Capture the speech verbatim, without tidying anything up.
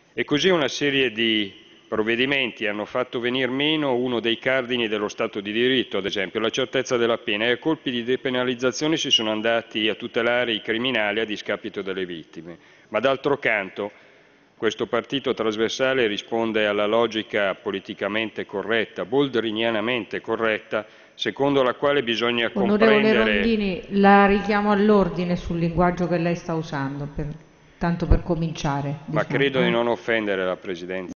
E così una serie di provvedimenti hanno fatto venir meno uno dei cardini dello Stato di diritto, ad esempio la certezza della pena, e a colpi di depenalizzazione si sono andati a tutelare i criminali a discapito delle vittime. Ma d'altro canto questo partito trasversale risponde alla logica politicamente corretta, boldrinianamente corretta, secondo la quale bisogna Onorevole comprendere. Rondini, la richiamo all'ordine sul linguaggio che lei sta usando, per, tanto per cominciare, Ma diciamo. credo di Eh. non offendere la Presidenza.